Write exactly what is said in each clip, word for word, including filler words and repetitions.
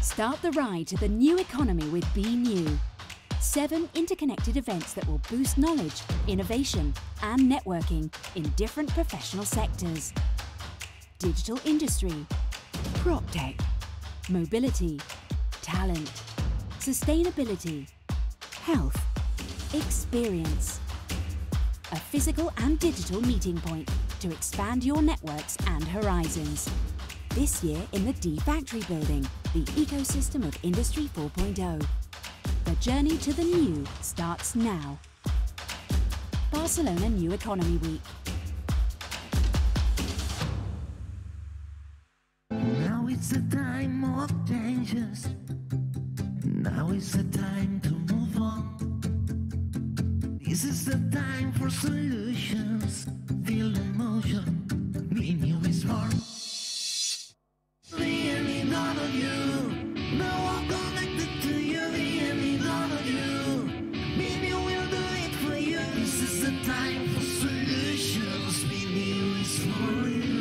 Start the ride to the new economy with Be New. Seven interconnected events that will boost knowledge, innovation, and networking in different professional sectors. Digital industry, PropTech, mobility, talent, sustainability, health, experience. A physical and digital meeting point to expand your networks and horizons. This year in the D Factory building, the ecosystem of Industry four point oh. The journey to the new starts now. Barcelona New Economy Week. Now it's the time of changes. Now is the time to move on. This is the time for solutions. Feel the motion. Be New is born. Me and me, none of you. Now I'm connected to you. Me and me, none of you. Be New will do it for you. This is the time for solutions. Be New is for you.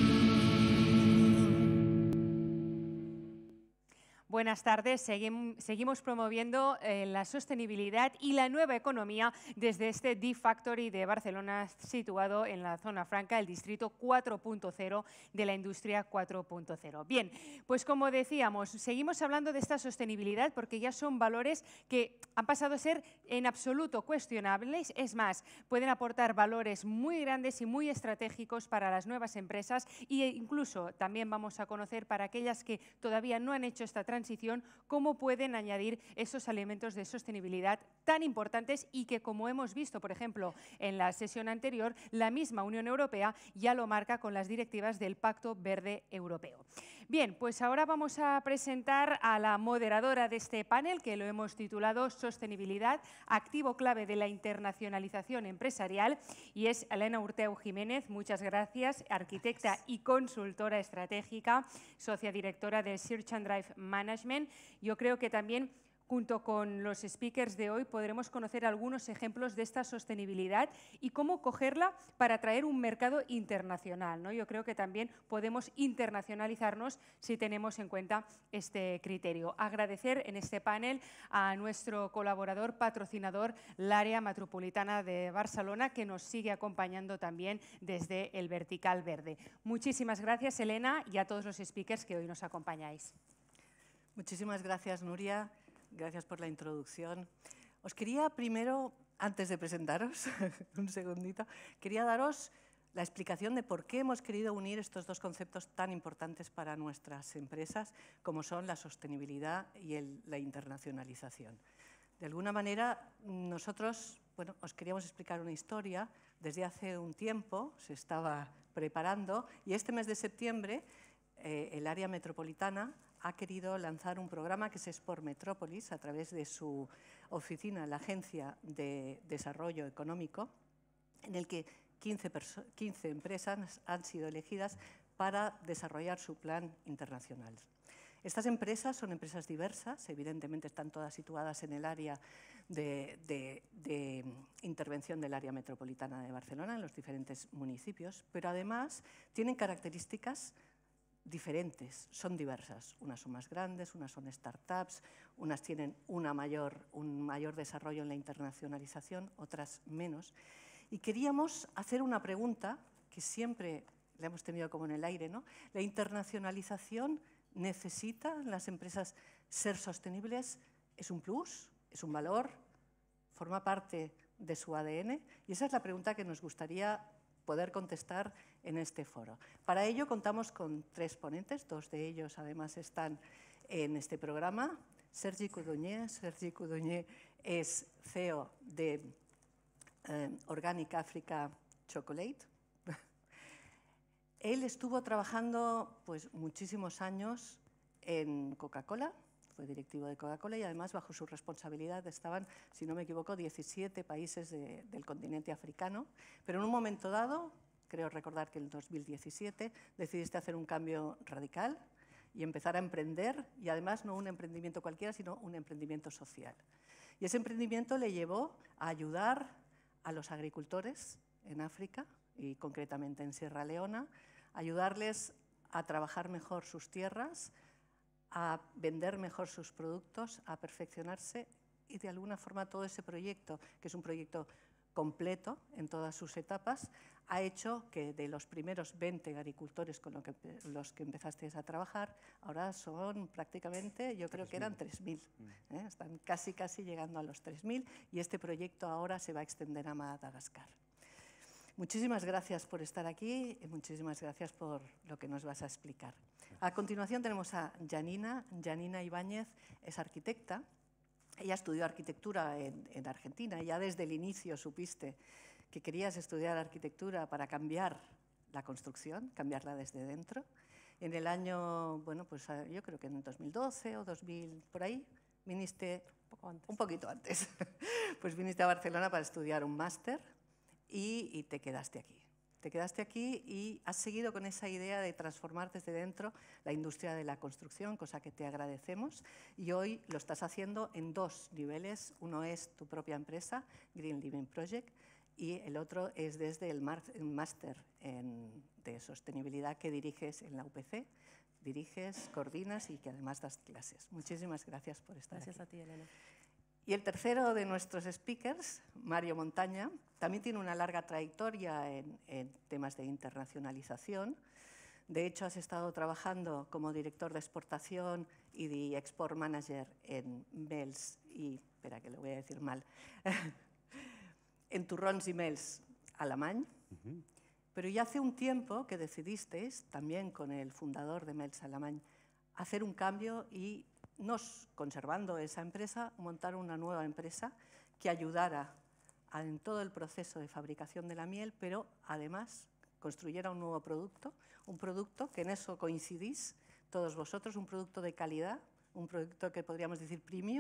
Buenas tardes. Seguim, seguimos promoviendo eh, la sostenibilidad y la nueva economía desde este D Factory de Barcelona, situado en la zona franca, el distrito cuatro punto cero de la industria cuatro punto cero. Bien, pues como decíamos, seguimos hablando de esta sostenibilidad porque ya son valores que han pasado a ser en absoluto cuestionables. Es más, pueden aportar valores muy grandes y muy estratégicos para las nuevas empresas e incluso también vamos a conocer para aquellas que todavía no han hecho esta transición cómo pueden añadir esos elementos de sostenibilidad tan importantes y que, como hemos visto, por ejemplo, en la sesión anterior, la misma Unión Europea ya lo marca con las directivas del Pacto Verde Europeo. Bien, pues ahora vamos a presentar a la moderadora de este panel, que lo hemos titulado Sostenibilidad, activo clave de la internacionalización empresarial, y es Elena Urteu Jiménez. Muchas gracias, arquitecta y consultora estratégica, socia directora de Search and Drive Management. Yo creo que también, junto con los speakers de hoy, podremos conocer algunos ejemplos de esta sostenibilidad y cómo cogerla para atraer un mercado internacional, ¿no? Yo creo que también podemos internacionalizarnos si tenemos en cuenta este criterio. Agradecer en este panel a nuestro colaborador, patrocinador, la Área Metropolitana de Barcelona, que nos sigue acompañando también desde el Vertical Verde. Muchísimas gracias, Elena, y a todos los speakers que hoy nos acompañáis. Muchísimas gracias, Nuria. Gracias por la introducción. Os quería primero, antes de presentaros, un segundito, quería daros la explicación de por qué hemos querido unir estos dos conceptos tan importantes para nuestras empresas, como son la sostenibilidad y el, la internacionalización. De alguna manera, nosotros, bueno, os queríamos explicar una historia. Desde hace un tiempo se estaba preparando y este mes de septiembre eh, el área metropolitana ha querido lanzar un programa que es Sport Metrópolis a través de su oficina, la Agencia de Desarrollo Económico, en el que quince, quince empresas han sido elegidas para desarrollar su plan internacional. Estas empresas son empresas diversas, evidentemente están todas situadas en el área de, de, de intervención del área metropolitana de Barcelona, en los diferentes municipios, pero además tienen características diferentes, son diversas. Unas son más grandes, unas son startups, unas tienen una mayor, un mayor desarrollo en la internacionalización, otras menos. Y queríamos hacer una pregunta que siempre la hemos tenido como en el aire, ¿no? ¿La internacionalización necesita las empresas ser sostenibles? ¿Es un plus? ¿Es un valor? ¿Forma parte de su A D N? Y esa es la pregunta que nos gustaría poder contestar en este foro. Para ello contamos con tres ponentes, dos de ellos además están en este programa. Sergi Codonyer. Sergi Codonyer es C E O de eh, Organic Africa Chocolate. Él estuvo trabajando pues, muchísimos años en Coca-Cola, fue directivo de Coca-Cola y además bajo su responsabilidad estaban, si no me equivoco, diecisiete países de, del continente africano, pero en un momento dado, creo recordar que en el dos mil diecisiete, decidiste hacer un cambio radical y empezar a emprender, y además no un emprendimiento cualquiera, sino un emprendimiento social. Y ese emprendimiento le llevó a ayudar a los agricultores en África, y concretamente en Sierra Leona, ayudarles a trabajar mejor sus tierras, a vender mejor sus productos, a perfeccionarse y de alguna forma todo ese proyecto, que es un proyecto completo en todas sus etapas, ha hecho que de los primeros veinte agricultores con lo que, los que empezasteis a trabajar, ahora son prácticamente, yo creo que eran tres mil. ¿eh? Están casi, casi llegando a los tres mil y este proyecto ahora se va a extender a Madagascar. Muchísimas gracias por estar aquí y muchísimas gracias por lo que nos vas a explicar. A continuación tenemos a Janina. Janina Ibáñez es arquitecta. Ella estudió arquitectura en, en Argentina. Ya desde el inicio supiste que querías estudiar arquitectura para cambiar la construcción, cambiarla desde dentro. En el año, bueno, pues yo creo que en el dos mil doce o dos mil, por ahí, viniste un, poco antes. un poquito antes. Pues viniste a Barcelona para estudiar un máster y, y te quedaste aquí. Te quedaste aquí y has seguido con esa idea de transformar desde dentro la industria de la construcción, cosa que te agradecemos. Y hoy lo estás haciendo en dos niveles. Uno es tu propia empresa, Green Living Project, y el otro es desde el máster de sostenibilidad que diriges en la U P C. Diriges, coordinas y que además das clases. Muchísimas gracias por estar Gracias aquí. a ti, Elena. Y el tercero de nuestros speakers, Mario Montaña, también tiene una larga trayectoria en, en temas de internacionalización. De hecho, has estado trabajando como director de exportación y de export manager en Mels y, espera que lo voy a decir mal, en Turrons y Mels Alemany. Uh-huh. Pero ya hace un tiempo que decidisteis, también con el fundador de Mels Alemany, hacer un cambio y, nos conservando esa empresa, montar una nueva empresa que ayudara a, en todo el proceso de fabricación de la miel, pero además construyera un nuevo producto, un producto que en eso coincidís todos vosotros, un producto de calidad, un producto que podríamos decir premium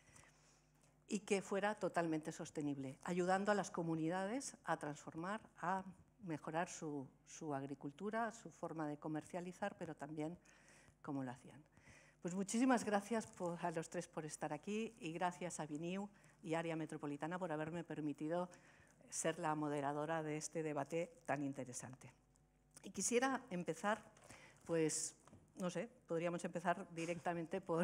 y que fuera totalmente sostenible, ayudando a las comunidades a transformar, a mejorar su, su agricultura, su forma de comercializar, pero también cómo lo hacían. Pues muchísimas gracias por, a los tres por estar aquí y gracias a Biniu y Área Metropolitana por haberme permitido ser la moderadora de este debate tan interesante. Y quisiera empezar, pues, no sé, podríamos empezar directamente por,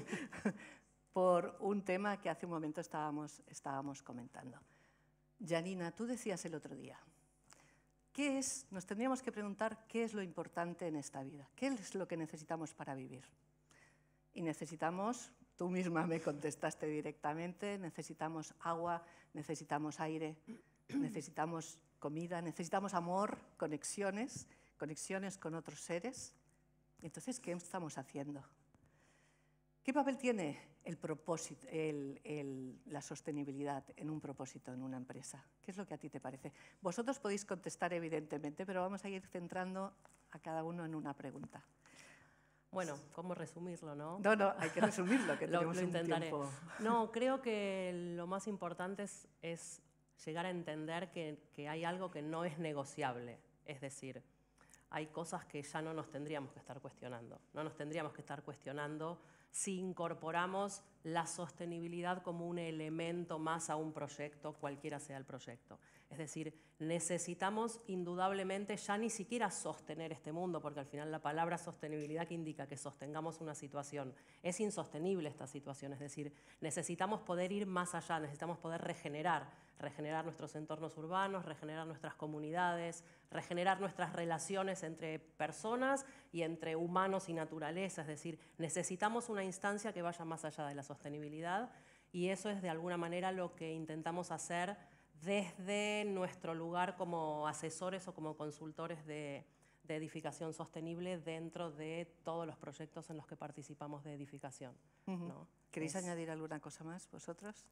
por un tema que hace un momento estábamos, estábamos comentando. Janina, tú decías el otro día, ¿qué es? Nos tendríamos que preguntar qué es lo importante en esta vida, qué es lo que necesitamos para vivir. Y necesitamos, tú misma me contestaste directamente, necesitamos agua, necesitamos aire, necesitamos comida, necesitamos amor, conexiones, conexiones con otros seres. Entonces, ¿qué estamos haciendo? ¿Qué papel tiene el propósito, el, el, la sostenibilidad en un propósito, en una empresa? ¿Qué es lo que a ti te parece? Vosotros podéis contestar evidentemente, pero vamos a ir centrando a cada uno en una pregunta. Bueno, ¿cómo resumirlo, no? No, no, hay que resumirlo, que lo, tenemos lo intentaré. un tiempo. No, creo que lo más importante es, es llegar a entender que, que hay algo que no es negociable. Es decir, hay cosas que ya no nos tendríamos que estar cuestionando. No nos tendríamos que estar cuestionando si incorporamos la sostenibilidad como un elemento más a un proyecto, cualquiera sea el proyecto. Es decir, necesitamos indudablemente ya ni siquiera sostener este mundo, porque al final la palabra sostenibilidad que indica que sostengamos una situación, es insostenible esta situación, es decir, necesitamos poder ir más allá, necesitamos poder regenerar, regenerar nuestros entornos urbanos, regenerar nuestras comunidades, regenerar nuestras relaciones entre personas y entre humanos y naturaleza, es decir, necesitamos una instancia que vaya más allá de la sostenibilidad y eso es de alguna manera lo que intentamos hacer desde nuestro lugar como asesores o como consultores de, de edificación sostenible dentro de todos los proyectos en los que participamos de edificación. Uh-huh. ¿no? ¿Queréis es... añadir alguna cosa más vosotros?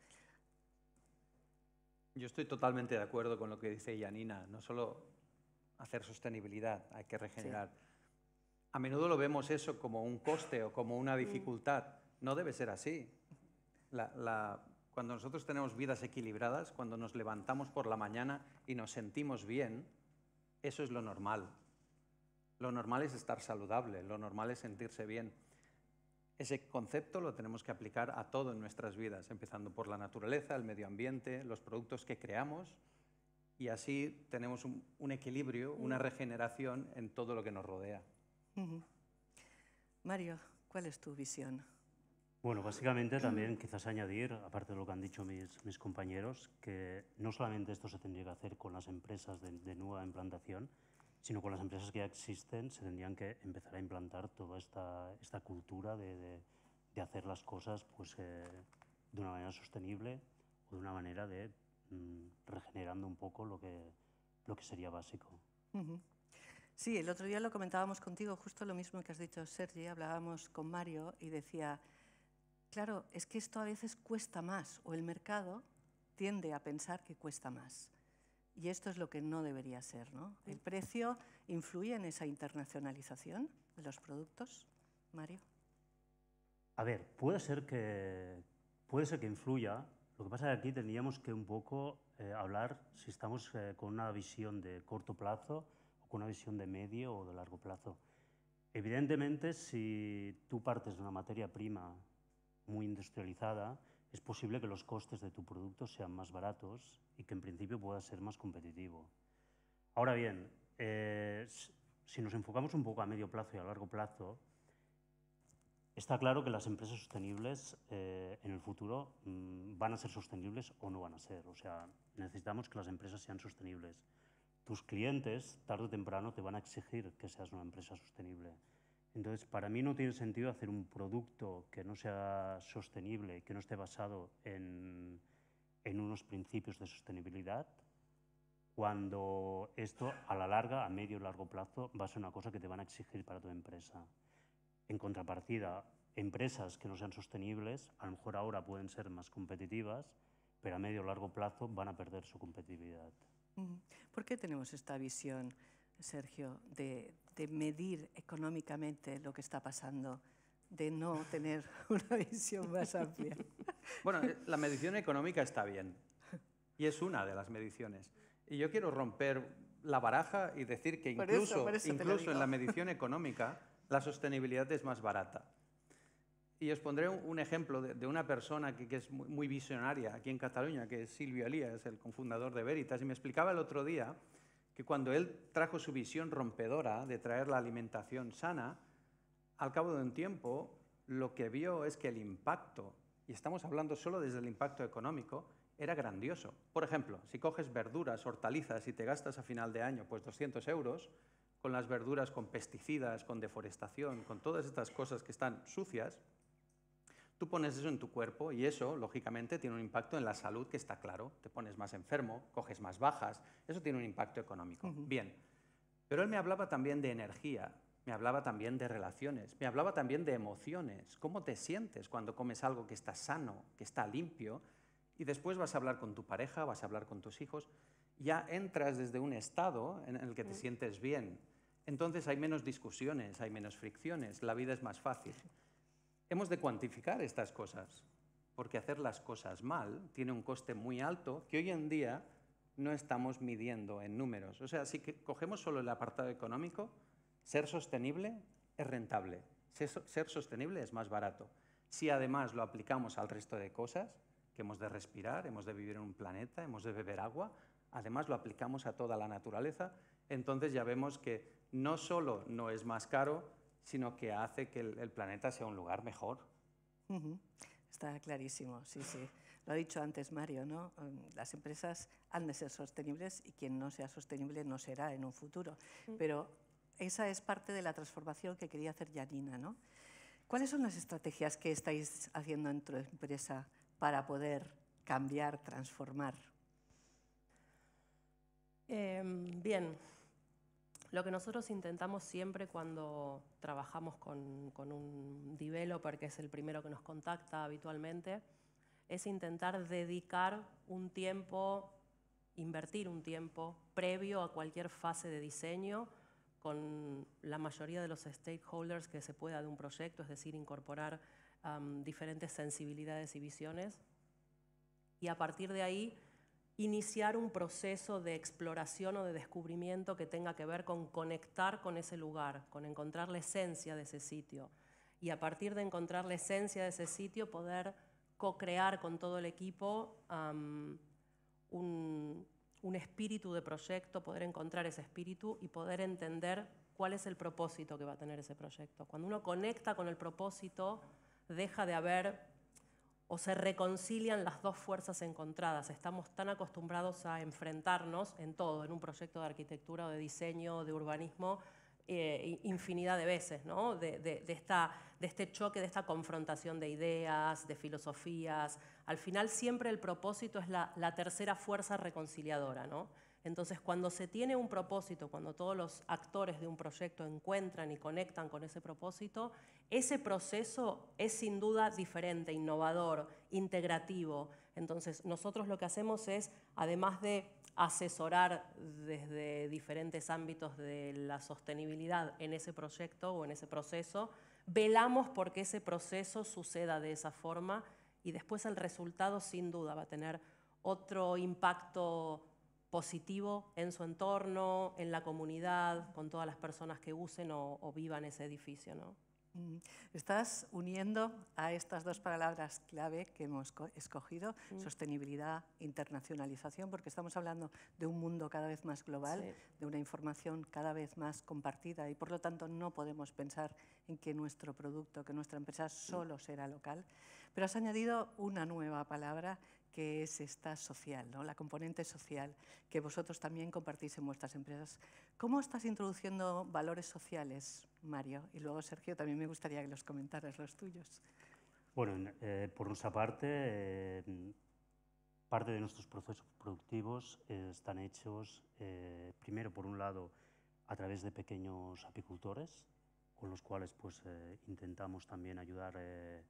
Yo estoy totalmente de acuerdo con lo que dice Janina, no solo hacer sostenibilidad, hay que regenerar. Sí. A menudo lo vemos eso como un coste o como una dificultad. No debe ser así. La, la, cuando nosotros tenemos vidas equilibradas, cuando nos levantamos por la mañana y nos sentimos bien, eso es lo normal. Lo normal es estar saludable, lo normal es sentirse bien. Ese concepto lo tenemos que aplicar a todo en nuestras vidas, empezando por la naturaleza, el medio ambiente, los productos que creamos, y así tenemos un, un equilibrio, una regeneración en todo lo que nos rodea. Uh-huh. Mario, ¿Cuál es tu visión? Bueno, básicamente también quizás añadir, aparte de lo que han dicho mis, mis compañeros, que no solamente esto se tendría que hacer con las empresas de, de nueva implantación, sino con las empresas que ya existen se tendrían que empezar a implantar toda esta, esta cultura de, de, de hacer las cosas pues, eh, de una manera sostenible o de una manera de mm, regenerando un poco lo que, lo que sería básico. Uh-huh. Sí, el otro día lo comentábamos contigo, justo lo mismo que has dicho, Sergi, hablábamos con Mario y decía, claro, es que esto a veces cuesta más, o el mercado tiende a pensar que cuesta más. Y esto es lo que no debería ser, ¿no? ¿El precio influye en esa internacionalización de los productos, Mario? A ver, puede ser que, puede ser que influya. Lo que pasa es que aquí tendríamos que un poco eh, hablar si estamos eh, con una visión de corto plazo o con una visión de medio o de largo plazo. Evidentemente, si tú partes de una materia prima muy industrializada, es posible que los costes de tu producto sean más baratos y que en principio pueda ser más competitivo. Ahora bien, eh, si nos enfocamos un poco a medio plazo y a largo plazo, está claro que las empresas sostenibles eh, en el futuro mmm, van a ser sostenibles o no van a ser. O sea, necesitamos que las empresas sean sostenibles. Tus clientes, tarde o temprano, te van a exigir que seas una empresa sostenible. Entonces, para mí no tiene sentido hacer un producto que no sea sostenible, que no esté basado en, en unos principios de sostenibilidad, cuando esto, a la larga, a medio y largo plazo, va a ser una cosa que te van a exigir para tu empresa. En contrapartida, empresas que no sean sostenibles, a lo mejor ahora pueden ser más competitivas, pero a medio o largo plazo van a perder su competitividad. ¿Por qué tenemos esta visión, Sergio, de, de medir económicamente lo que está pasando, de no tener una visión más amplia? Bueno, la medición económica está bien y es una de las mediciones. Y yo quiero romper la baraja y decir que incluso, por eso, por eso incluso en la medición económica la sostenibilidad es más barata. Y os pondré un, un ejemplo de, de una persona que, que es muy, muy visionaria aquí en Cataluña, que es Silvio Elías, el cofundador de Veritas, y me explicaba el otro día que cuando él trajo su visión rompedora de traer la alimentación sana, al cabo de un tiempo lo que vio es que el impacto, y estamos hablando solo desde el impacto económico, era grandioso. Por ejemplo, si coges verduras, hortalizas y te gastas a final de año pues doscientos euros, con las verduras con pesticidas, con deforestación, con todas estas cosas que están sucias, tú pones eso en tu cuerpo y eso, lógicamente, tiene un impacto en la salud que está claro. Te pones más enfermo, coges más bajas, eso tiene un impacto económico. Uh-huh. Bien, pero él me hablaba también de energía, me hablaba también de relaciones, me hablaba también de emociones. ¿Cómo te sientes cuando comes algo que está sano, que está limpio? Y después vas a hablar con tu pareja, vas a hablar con tus hijos. Ya entras desde un estado en el que te uh-huh. sientes bien. Entonces hay menos discusiones, hay menos fricciones, la vida es más fácil. Hemos de cuantificar estas cosas, porque hacer las cosas mal tiene un coste muy alto que hoy en día no estamos midiendo en números. O sea, si cogemos solo el apartado económico, ser sostenible es rentable, ser sostenible es más barato. Si además lo aplicamos al resto de cosas, que hemos de respirar, hemos de vivir en un planeta, hemos de beber agua, además lo aplicamos a toda la naturaleza, entonces ya vemos que no solo no es más caro, sino que hace que el, el planeta sea un lugar mejor. Uh-huh. Está clarísimo, sí, sí. Lo ha dicho antes Mario, ¿no? Las empresas han de ser sostenibles y quien no sea sostenible no será en un futuro. Uh-huh. Pero esa es parte de la transformación que quería hacer Janina, ¿no? ¿Cuáles son las estrategias que estáis haciendo en tu empresa para poder cambiar, transformar? Eh, bien. Lo que nosotros intentamos siempre cuando trabajamos con, con un developer, que es el primero que nos contacta habitualmente, es intentar dedicar un tiempo, invertir un tiempo previo a cualquier fase de diseño con la mayoría de los stakeholders que se pueda de un proyecto, es decir, incorporar um, diferentes sensibilidades y visiones. Y a partir de ahí, iniciar un proceso de exploración o de descubrimiento que tenga que ver con conectar con ese lugar, con encontrar la esencia de ese sitio. Y a partir de encontrar la esencia de ese sitio, poder co-crear con todo el equipo um, un, un espíritu de proyecto, poder encontrar ese espíritu y poder entender cuál es el propósito que va a tener ese proyecto. Cuando uno conecta con el propósito, deja de haber o se reconcilian las dos fuerzas encontradas. Estamos tan acostumbrados a enfrentarnos en todo, en un proyecto de arquitectura o de diseño, de urbanismo, eh, infinidad de veces, ¿no? de, de, de, esta, de este choque, de esta confrontación de ideas, de filosofías. Al final siempre el propósito es la, la tercera fuerza reconciliadora, ¿no? Entonces, cuando se tiene un propósito, cuando todos los actores de un proyecto encuentran y conectan con ese propósito, ese proceso es sin duda diferente, innovador, integrativo. Entonces, nosotros lo que hacemos es, además de asesorar desde diferentes ámbitos de la sostenibilidad en ese proyecto o en ese proceso, velamos por que ese proceso suceda de esa forma y después el resultado sin duda va a tener otro impacto positivo en su entorno, en la comunidad, con todas las personas que usen o, o vivan ese edificio, ¿no? Estás uniendo a estas dos palabras clave que hemos escogido, mm. sostenibilidad, internacionalización, porque estamos hablando de un mundo cada vez más global, sí. de una información cada vez más compartida y por lo tanto no podemos pensar en que nuestro producto, que nuestra empresa solo será local. Pero has añadido una nueva palabra que es esta social, ¿no? La componente social, que vosotros también compartís en vuestras empresas. ¿Cómo estás introduciendo valores sociales, Mario? Y luego, Sergio, también me gustaría que los comentaras los tuyos. Bueno, eh, por nuestra parte, eh, parte de nuestros procesos productivos eh, están hechos, eh, primero, por un lado, a través de pequeños apicultores, con los cuales pues, eh, intentamos también ayudar eh,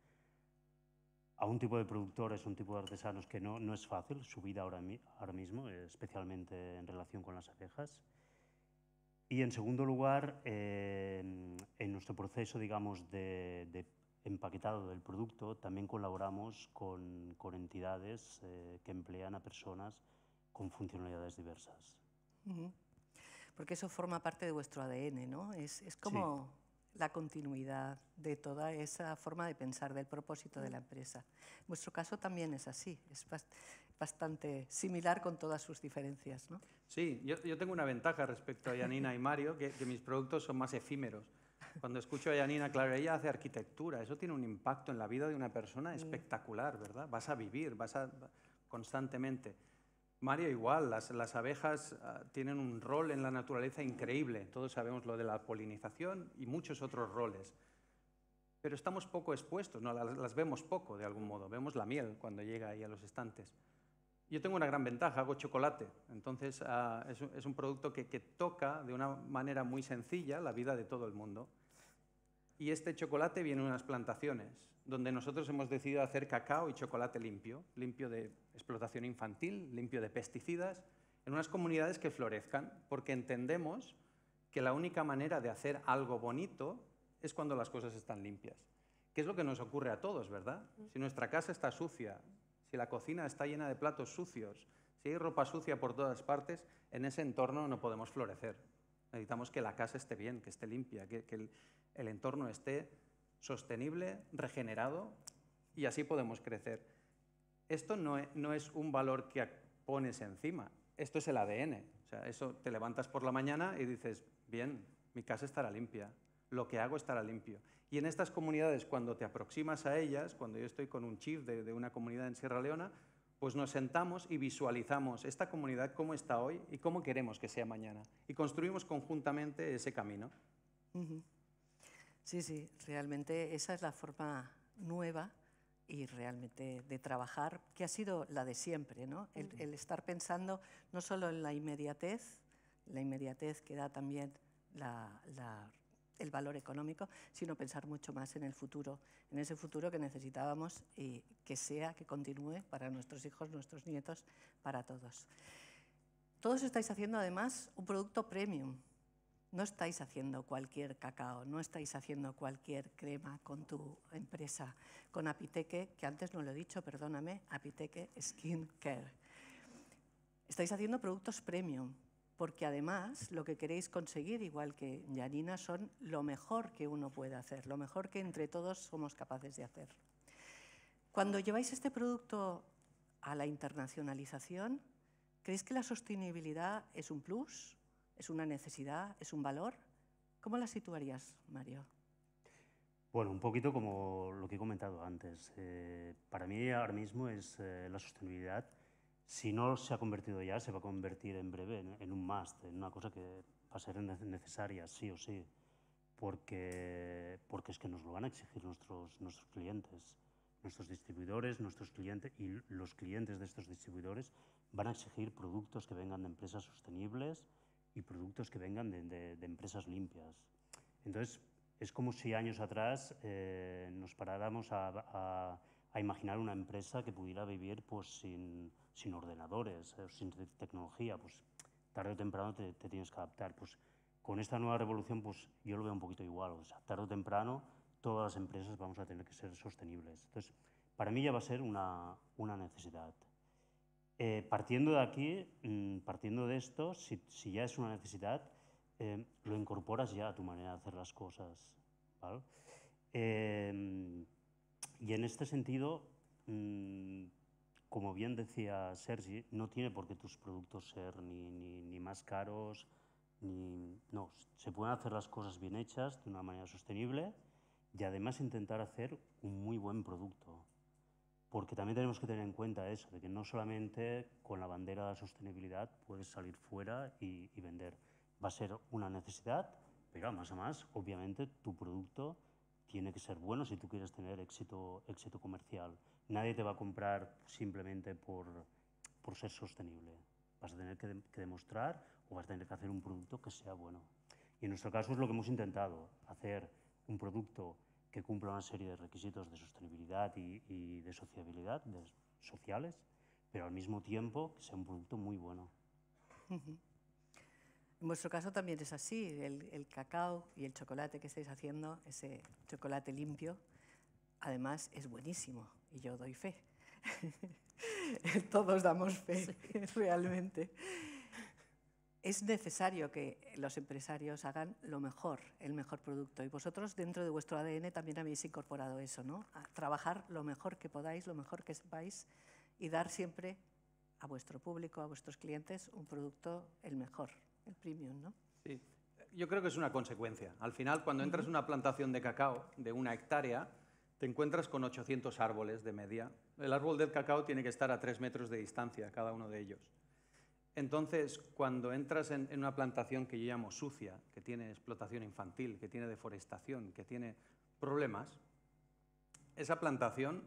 a un tipo de productores, un tipo de artesanos que no, no es fácil su vida ahora, ahora mismo, especialmente en relación con las abejas. Y en segundo lugar, eh, en nuestro proceso, digamos, de, de empaquetado del producto, también colaboramos con, con entidades eh, que emplean a personas con funcionalidades diversas. Uh-huh. Porque eso forma parte de vuestro A D N, ¿no? Es, es como... Sí. La continuidad de toda esa forma de pensar, del propósito de la empresa. En vuestro caso también es así, es bastante similar con todas sus diferencias, ¿no? Sí, yo, yo tengo una ventaja respecto a Janina y Mario, que, que mis productos son más efímeros. Cuando escucho a Janina, claro, ella hace arquitectura, eso tiene un impacto en la vida de una persona espectacular, ¿verdad? Vas a vivir, vas a constantemente. Mario igual, las, las abejas uh, tienen un rol en la naturaleza increíble. Todos sabemos lo de la polinización y muchos otros roles. Pero estamos poco expuestos, ¿no? las, las vemos poco de algún modo. Vemos la miel cuando llega ahí a los estantes. Yo tengo una gran ventaja, hago chocolate. Entonces uh, es, es un producto que, que toca de una manera muy sencilla la vida de todo el mundo. Y este chocolate viene de unas plantaciones donde nosotros hemos decidido hacer cacao y chocolate limpio, limpio de explotación infantil, limpio de pesticidas, en unas comunidades que florezcan, porque entendemos que la única manera de hacer algo bonito es cuando las cosas están limpias. Que es lo que nos ocurre a todos, ¿verdad? Si nuestra casa está sucia, si la cocina está llena de platos sucios, si hay ropa sucia por todas partes, en ese entorno no podemos florecer. Necesitamos que la casa esté bien, que esté limpia, que, que el, el entorno esté sostenible, regenerado, y así podemos crecer. Esto no es, no es un valor que pones encima, esto es el A D N. O sea, eso te levantas por la mañana y dices, bien, mi casa estará limpia, lo que hago estará limpio. Y en estas comunidades, cuando te aproximas a ellas, cuando yo estoy con un chief de, de una comunidad en Sierra Leona, pues nos sentamos y visualizamos esta comunidad cómo está hoy y cómo queremos que sea mañana. Y construimos conjuntamente ese camino. Uh-huh. Sí, sí, realmente esa es la forma nueva y realmente de trabajar, que ha sido la de siempre, ¿no? El, el estar pensando no solo en la inmediatez, la inmediatez que da también la, la, el valor económico, sino pensar mucho más en el futuro, en ese futuro que necesitábamos y que sea, que continúe para nuestros hijos, nuestros nietos, para todos. Todos estáis haciendo además un producto premium. No estáis haciendo cualquier cacao, no estáis haciendo cualquier crema con tu empresa, con Apiteque, que antes no lo he dicho, perdóname, Apiteque Skin Care. Estáis haciendo productos premium, porque además lo que queréis conseguir, igual que Janina, son lo mejor que uno puede hacer, lo mejor que entre todos somos capaces de hacer. Cuando lleváis este producto a la internacionalización, ¿creéis que la sostenibilidad es un plus? ¿Es una necesidad? ¿Es un valor? ¿Cómo la situarías, Mario? Bueno, un poquito como lo que he comentado antes. Eh, para mí ahora mismo es eh, la sostenibilidad. Si no se ha convertido ya, se va a convertir en breve en, en un must, en una cosa que va a ser necesaria, sí o sí, porque, porque es que nos lo van a exigir nuestros, nuestros clientes, nuestros distribuidores, nuestros clientes y los clientes de estos distribuidores van a exigir productos que vengan de empresas sostenibles y productos que vengan de, de, de empresas limpias. Entonces, es como si años atrás eh, nos paráramos a, a, a imaginar una empresa que pudiera vivir pues, sin, sin ordenadores, eh, sin te tecnología. Pues, tarde o temprano te, te tienes que adaptar. Pues, con esta nueva revolución pues, yo lo veo un poquito igual. O sea, tarde o temprano todas las empresas vamos a tener que ser sostenibles. Entonces, para mí ya va a ser una, una necesidad. Eh, partiendo de aquí, mmm, partiendo de esto, si, si ya es una necesidad, Eh, lo incorporas ya a tu manera de hacer las cosas, ¿vale? Eh, y en este sentido, mmm, como bien decía Sergi, no tiene por qué tus productos ser ni, ni, ni más caros, ni, no, se pueden hacer las cosas bien hechas de una manera sostenible y además intentar hacer un muy buen producto. Porque también tenemos que tener en cuenta eso, de que no solamente con la bandera de la sostenibilidad puedes salir fuera y, y vender. Va a ser una necesidad, pero a más a más, obviamente, tu producto tiene que ser bueno si tú quieres tener éxito, éxito comercial. Nadie te va a comprar simplemente por, por ser sostenible. Vas a tener que, de, que demostrar o vas a tener que hacer un producto que sea bueno. Y en nuestro caso es lo que hemos intentado, hacer un producto que cumpla una serie de requisitos de sostenibilidad y, y de sociabilidad, de sociales, pero al mismo tiempo que sea un producto muy bueno. Uh-huh. En vuestro caso también es así, el, el cacao y el chocolate que estáis haciendo, ese chocolate limpio, además es buenísimo y yo doy fe. Todos damos fe, sí. Realmente. Es necesario que los empresarios hagan lo mejor, el mejor producto. Y vosotros dentro de vuestro A D N también habéis incorporado eso, ¿no? A trabajar lo mejor que podáis, lo mejor que sepáis y dar siempre a vuestro público, a vuestros clientes, un producto el mejor. El premium, ¿no? Sí, yo creo que es una consecuencia. Al final, cuando entras en una plantación de cacao de una hectárea, te encuentras con ochocientos árboles de media. El árbol del cacao tiene que estar a tres metros de distancia, cada uno de ellos. Entonces, cuando entras en, en una plantación que yo llamo sucia, que tiene explotación infantil, que tiene deforestación, que tiene problemas, esa plantación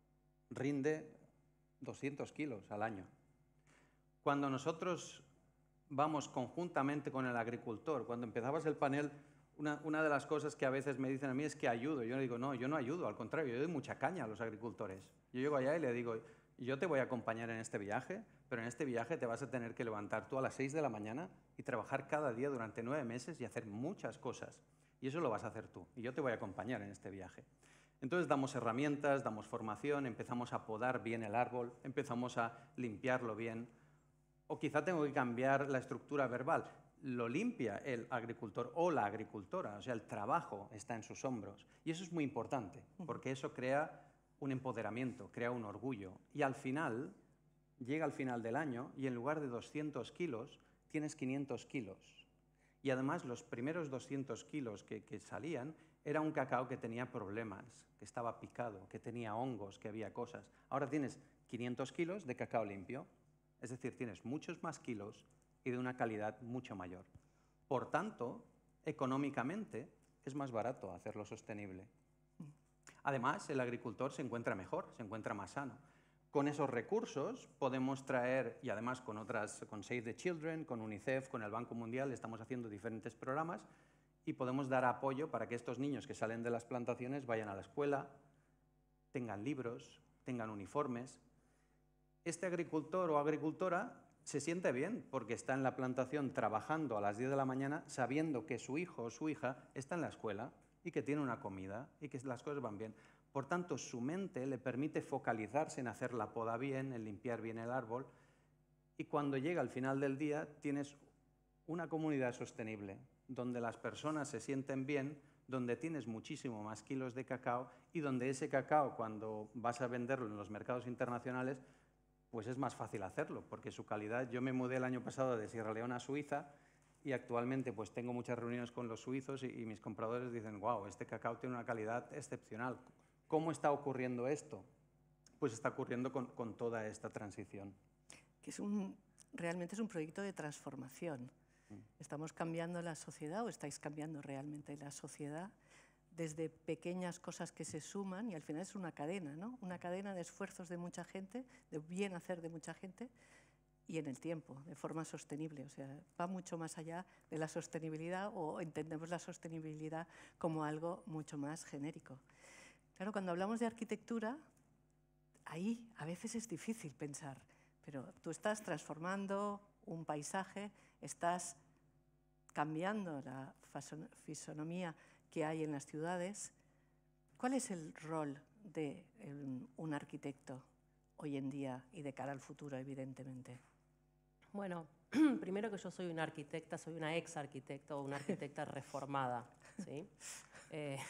rinde doscientos kilos al año. Cuando nosotros vamos conjuntamente con el agricultor. Cuando empezabas el panel, una, una de las cosas que a veces me dicen a mí es que ayudo. Yo le digo, no, yo no ayudo, al contrario, yo doy mucha caña a los agricultores. Yo llego allá y le digo, yo te voy a acompañar en este viaje, pero en este viaje te vas a tener que levantar tú a las seis de la mañana y trabajar cada día durante nueve meses y hacer muchas cosas. Y eso lo vas a hacer tú, y yo te voy a acompañar en este viaje. Entonces damos herramientas, damos formación, empezamos a podar bien el árbol, empezamos a limpiarlo bien. O quizá tengo que cambiar la estructura verbal. Lo limpia el agricultor o la agricultora, o sea, el trabajo está en sus hombros. Y eso es muy importante, porque eso crea un empoderamiento, crea un orgullo. Y al final, llega al final del año y en lugar de doscientos kilos, tienes quinientos kilos. Y además, los primeros doscientos kilos que, que salían era un cacao que tenía problemas, que estaba picado, que tenía hongos, que había cosas. Ahora tienes quinientos kilos de cacao limpio. Es decir, tienes muchos más kilos y de una calidad mucho mayor. Por tanto, económicamente es más barato hacerlo sostenible. Además, el agricultor se encuentra mejor, se encuentra más sano. Con esos recursos podemos traer, y además con otras, con Save the Children, con UNICEF, con el Banco Mundial, estamos haciendo diferentes programas y podemos dar apoyo para que estos niños que salen de las plantaciones vayan a la escuela, tengan libros, tengan uniformes. Este agricultor o agricultora se siente bien porque está en la plantación trabajando a las diez de la mañana sabiendo que su hijo o su hija está en la escuela y que tiene una comida y que las cosas van bien. Por tanto, su mente le permite focalizarse en hacer la poda bien, en limpiar bien el árbol y cuando llega al final del día tienes una comunidad sostenible donde las personas se sienten bien, donde tienes muchísimo más kilos de cacao y donde ese cacao, cuando vas a venderlo en los mercados internacionales, pues es más fácil hacerlo, porque su calidad... Yo me mudé el año pasado de Sierra Leona a Suiza Y actualmente pues tengo muchas reuniones con los suizos y, y mis compradores dicen, wow, este cacao tiene una calidad excepcional. ¿Cómo está ocurriendo esto? Pues está ocurriendo con, con toda esta transición. Que es un, realmente es un proyecto de transformación. Estamos cambiando la sociedad o estáis cambiando realmente la sociedad desde pequeñas cosas que se suman y al final es una cadena, ¿no? Una cadena de esfuerzos de mucha gente, de bien hacer de mucha gente y en el tiempo, de forma sostenible. O sea, va mucho más allá de la sostenibilidad o entendemos la sostenibilidad como algo mucho más genérico. Claro, cuando hablamos de arquitectura, ahí a veces es difícil pensar, pero tú estás transformando un paisaje, estás cambiando la fisonomía que hay en las ciudades. ¿Cuál es el rol de un arquitecto hoy en día y de cara al futuro, evidentemente? Bueno, primero que yo soy una arquitecta, soy una ex arquitecta o una arquitecta reformada, ¿sí? Eh,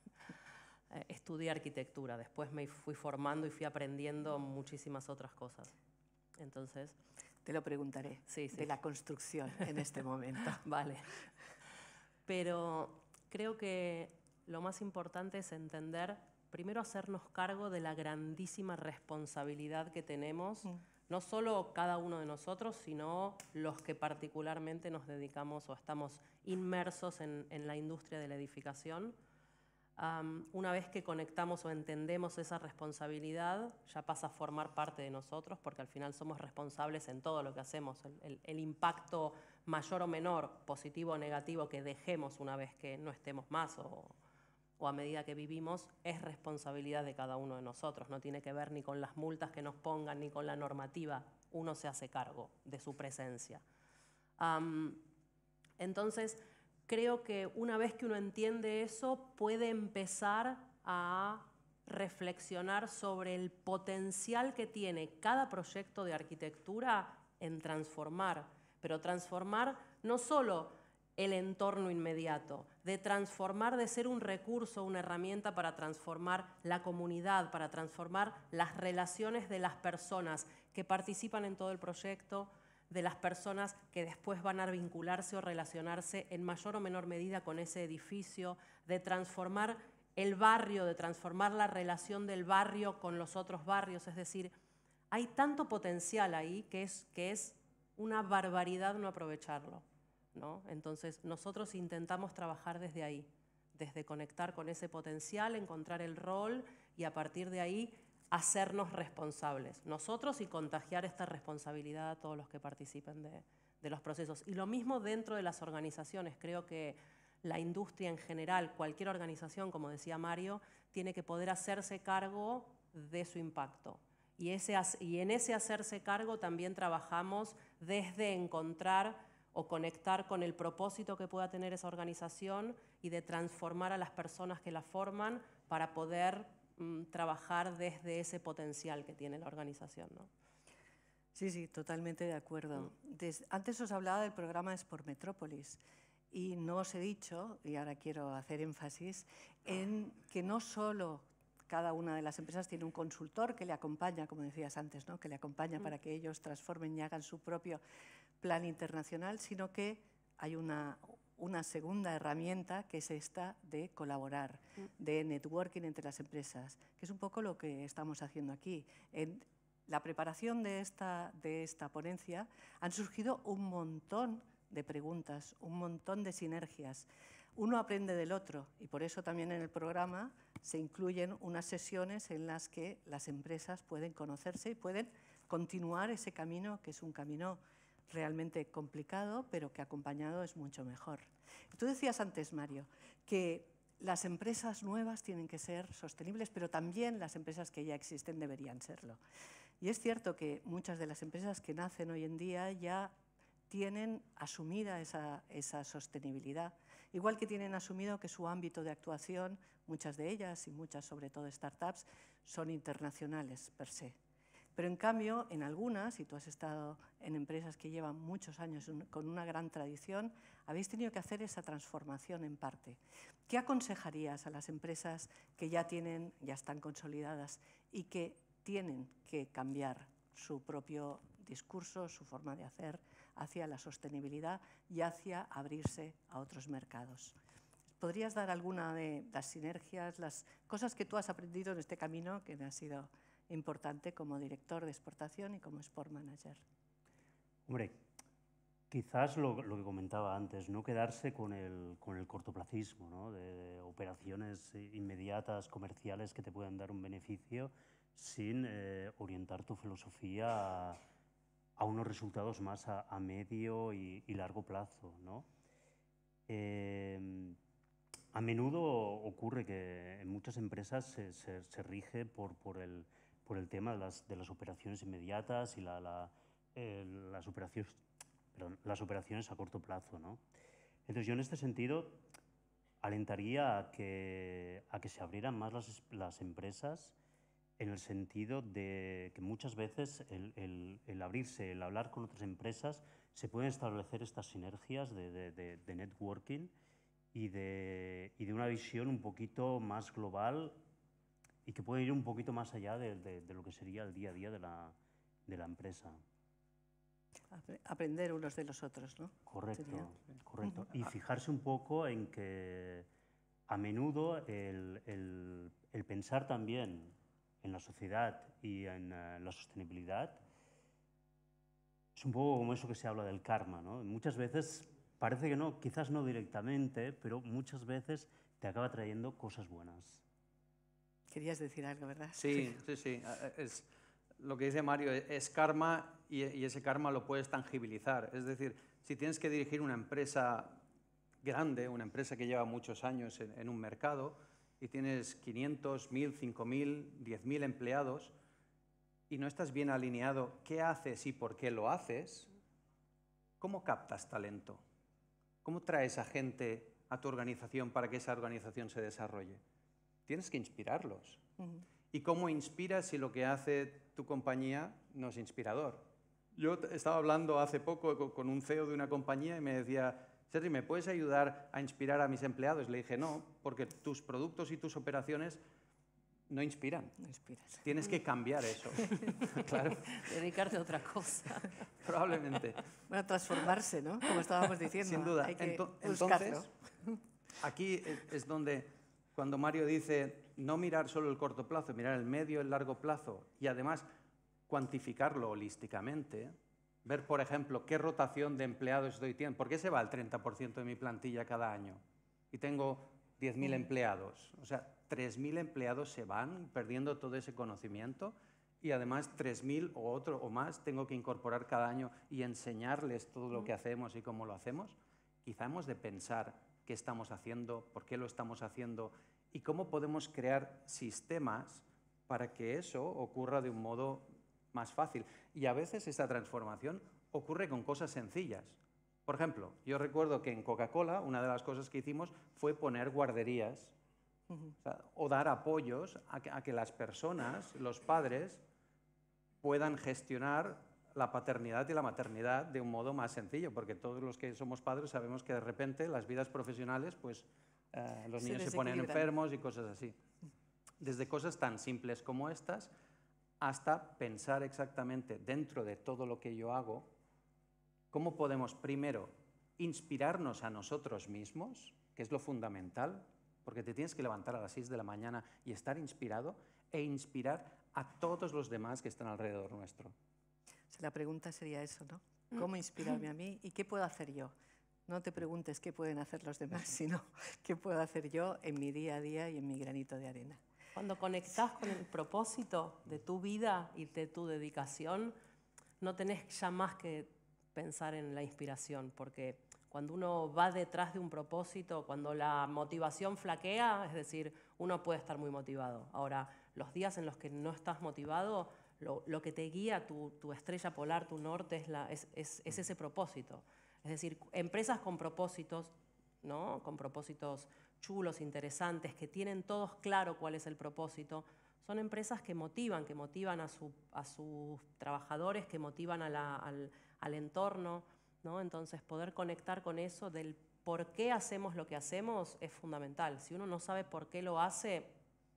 estudié arquitectura, después me fui formando y fui aprendiendo muchísimas otras cosas. Entonces, te lo preguntaré, sí, sí. de la construcción en este momento. Vale. Pero creo que lo más importante es entender, primero hacernos cargo de la grandísima responsabilidad que tenemos, mm. no solo cada uno de nosotros, sino los que particularmente nos dedicamos o estamos inmersos en, en la industria de la edificación. Um, una vez que conectamos o entendemos esa responsabilidad, ya pasa a formar parte de nosotros, porque al final somos responsables en todo lo que hacemos. El, el, el impacto mayor o menor, positivo o negativo, que dejemos una vez que no estemos más o, o a medida que vivimos, es responsabilidad de cada uno de nosotros. No tiene que ver ni con las multas que nos pongan, ni con la normativa. Uno se hace cargo de su presencia. Um, entonces, creo que una vez que uno entiende eso, puede empezar a reflexionar sobre el potencial que tiene cada proyecto de arquitectura en transformar, pero transformar no solo el entorno inmediato, de transformar, de ser un recurso, una herramienta para transformar la comunidad, para transformar las relaciones de las personas que participan en todo el proyecto, de las personas que después van a vincularse o relacionarse en mayor o menor medida con ese edificio, de transformar el barrio, de transformar la relación del barrio con los otros barrios. Es decir, hay tanto potencial ahí que es, que es una barbaridad no aprovecharlo, ¿no? Entonces, nosotros intentamos trabajar desde ahí, desde conectar con ese potencial, encontrar el rol y a partir de ahí hacernos responsables, nosotros, y contagiar esta responsabilidad a todos los que participen de, de los procesos. Y lo mismo dentro de las organizaciones. Creo que la industria en general, cualquier organización, como decía Mario, tiene que poder hacerse cargo de su impacto. Y, ese, y en ese hacerse cargo también trabajamos desde encontrar o conectar con el propósito que pueda tener esa organización y de transformar a las personas que la forman para poder trabajar desde ese potencial que tiene la organización, ¿no? Sí, sí, totalmente de acuerdo. Des, antes os hablaba del programa Sport Metrópolis y no os he dicho, y ahora quiero hacer énfasis, en que no solo cada una de las empresas tiene un consultor que le acompaña, como decías antes, ¿no? Que le acompaña mm. para que ellos transformen y hagan su propio plan internacional, sino que hay una... una segunda herramienta que es esta de colaborar, de networking entre las empresas, que es un poco lo que estamos haciendo aquí. En la preparación de esta, de esta ponencia han surgido un montón de preguntas, un montón de sinergias. Uno aprende del otro y por eso también en el programa se incluyen unas sesiones en las que las empresas pueden conocerse y pueden continuar ese camino, que es un camino realmente complicado, pero que acompañado es mucho mejor. Tú decías antes, Mario, que las empresas nuevas tienen que ser sostenibles, pero también las empresas que ya existen deberían serlo. Y es cierto que muchas de las empresas que nacen hoy en día ya tienen asumida esa, esa sostenibilidad, igual que tienen asumido que su ámbito de actuación, muchas de ellas y muchas sobre todo startups, son internacionales per se. Pero en cambio, en algunas, y tú has estado en empresas que llevan muchos años con una gran tradición, habéis tenido que hacer esa transformación en parte. ¿Qué aconsejarías a las empresas que ya tienen, ya están consolidadas y que tienen que cambiar su propio discurso, su forma de hacer, hacia la sostenibilidad y hacia abrirse a otros mercados. ¿Podrías dar alguna de las sinergias, las cosas que tú has aprendido en este camino que me ha sido importante como director de exportación y como Export Manager? Hombre, quizás lo, lo que comentaba antes, no quedarse con el, con el cortoplacismo, ¿no? de, de operaciones inmediatas, comerciales que te puedan dar un beneficio sin eh, orientar tu filosofía a, a unos resultados más a, a medio y, y largo plazo, ¿no? Eh, a menudo ocurre que en muchas empresas se, se, se rige por, por, el, por el tema de las, de las operaciones inmediatas y la, la, eh, las operaciones... Perdón, las operaciones a corto plazo, ¿no? Entonces yo en este sentido alentaría a que, a que se abrieran más las, las empresas en el sentido de que muchas veces el, el, el abrirse, el hablar con otras empresas, se pueden establecer estas sinergias de, de, de, de networking y de, y de una visión un poquito más global y que puede ir un poquito más allá de, de, de lo que sería el día a día de la, de la empresa. Aprender unos de los otros, ¿no? Correcto, Sería. correcto. Y fijarse un poco en que a menudo el, el, el pensar también en la sociedad y en uh, la sostenibilidad es un poco como eso que se habla del karma, ¿no? Muchas veces parece que no, quizás no directamente, pero muchas veces te acaba trayendo cosas buenas. Querías decir algo, ¿verdad? Sí, sí, sí. Es, lo que dice Mario es karma y, y ese karma lo puedes tangibilizar. Es decir, si tienes que dirigir una empresa grande, una empresa que lleva muchos años en, en un mercado y tienes quinientos, mil, cinco mil, diez mil empleados y no estás bien alineado qué haces y por qué lo haces, ¿cómo captas talento? ¿Cómo traes a gente a tu organización para que esa organización se desarrolle? Tienes que inspirarlos. Uh-huh. ¿Y cómo inspiras si lo que hace tu compañía no es inspirador? Yo estaba hablando hace poco con un C E O de una compañía y me decía, Sergi, ¿me puedes ayudar a inspirar a mis empleados? Le dije, no, porque tus productos y tus operaciones no inspiran. No inspiras. Tienes que cambiar eso. Claro. Dedicarte a otra cosa. Probablemente. Bueno, transformarse, ¿no? Como estábamos diciendo. Sin duda. Hay que Ento buscarlo. Entonces, aquí es donde, cuando Mario dice no mirar solo el corto plazo, mirar el medio y el largo plazo y además cuantificarlo holísticamente, ver, por ejemplo, qué rotación de empleados estoy teniendo. ¿Por qué se va el treinta por ciento de mi plantilla cada año? Y tengo diez mil empleados. O sea, tres mil empleados se van perdiendo todo ese conocimiento y además tres mil o otro o más tengo que incorporar cada año y enseñarles todo lo que hacemos y cómo lo hacemos. Quizá hemos de pensar qué estamos haciendo, por qué lo estamos haciendo y cómo podemos crear sistemas para que eso ocurra de un modo más fácil. Y a veces esta transformación ocurre con cosas sencillas. Por ejemplo, yo recuerdo que en Coca-Cola una de las cosas que hicimos fue poner guarderías uh-huh. o, sea, o dar apoyos a que, a que las personas, los padres, puedan gestionar la paternidad y la maternidad de un modo más sencillo, porque todos los que somos padres sabemos que de repente las vidas profesionales, pues eh, los niños se ponen enfermos y cosas así. Desde cosas tan simples como estas hasta pensar exactamente dentro de todo lo que yo hago, cómo podemos primero inspirarnos a nosotros mismos, que es lo fundamental, porque te tienes que levantar a las seis de la mañana y estar inspirado e inspirar a todos los demás que están alrededor nuestro. La pregunta sería eso, ¿no? ¿Cómo inspirarme a mí y qué puedo hacer yo? No te preguntes qué pueden hacer los demás, sino qué puedo hacer yo en mi día a día y en mi granito de arena. Cuando conectás con el propósito de tu vida y de tu dedicación, no tenés ya más que pensar en la inspiración, porque cuando uno va detrás de un propósito, cuando la motivación flaquea, es decir, uno puede estar muy motivado. Ahora, los días en los que no estás motivado, lo, lo que te guía, tu, tu estrella polar, tu norte, es, la, es, es, es ese propósito. Es decir, empresas con propósitos, ¿no? Con propósitos chulos, interesantes, que tienen todos claro cuál es el propósito, son empresas que motivan, que motivan a, su, a sus trabajadores, que motivan a la, al, al entorno, ¿no? Entonces, poder conectar con eso del por qué hacemos lo que hacemos es fundamental. Si uno no sabe por qué lo hace,